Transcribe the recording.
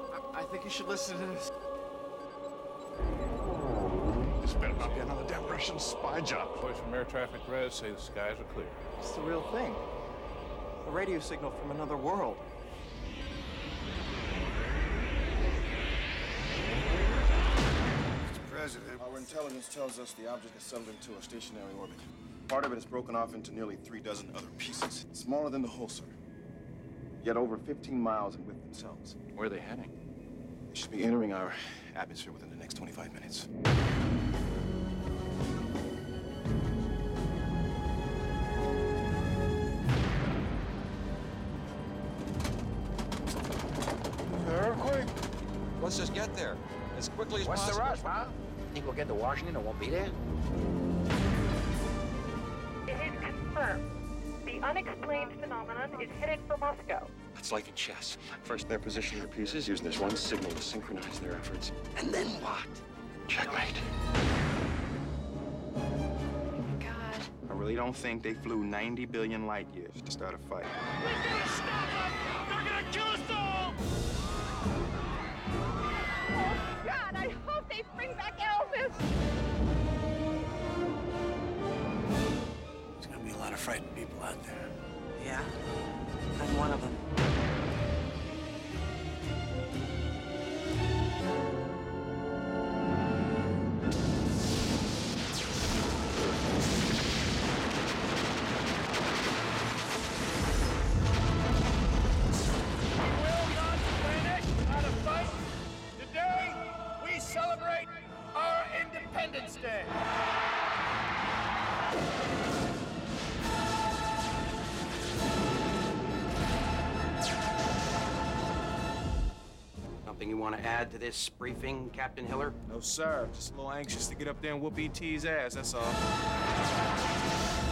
I think you should listen to this. This better not be another damn Russian spy job. Boys from air traffic res say the skies are clear. It's the real thing. A radio signal from another world. Mr. President, our intelligence tells us the object has settled into a stationary orbit. Part of it is broken off into nearly 36 other pieces, smaller than the whole, sir. Yet over 15 miles in width themselves. Where are they heading? They should be entering our atmosphere within the next 25 minutes. Earthquake? Let's just get there as quickly as possible. What's the rush, huh? Think we'll get to Washington and won't be there? It is confirmed. The unexplained phenomenon is headed for Moscow. It's like a chess. First, they're positioning their pieces, using this one signal to synchronize their efforts. And then what? Checkmate. Oh my God. I really don't think they flew 90 billion light years to start a fight. We gotta stop them! They're gonna kill us all! Oh God, I hope they bring back Elvis! There's gonna be a lot of frightened people out there. Yeah? I'm one of them. Celebrate our Independence Day. Something you want to add to this briefing, Captain Hiller? No, sir. Just a little anxious to get up there and whoop E.T.'s ass, that's all.